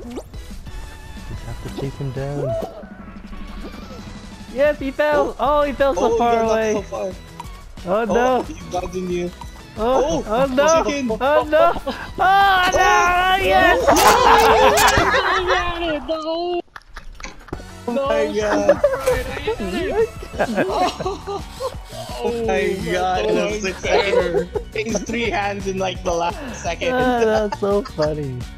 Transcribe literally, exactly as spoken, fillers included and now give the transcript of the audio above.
Just have to chase him down. Yes, he fell! Oh, he fell so Oh, far you're not away! so far. Oh Oh, no! he's dodging you. Oh, Oh, oh no! chicken. Oh no! Oh no! Yes! Oh my god! Oh my god, that's six error. He's three hands in like the last second. Ah, that's so funny.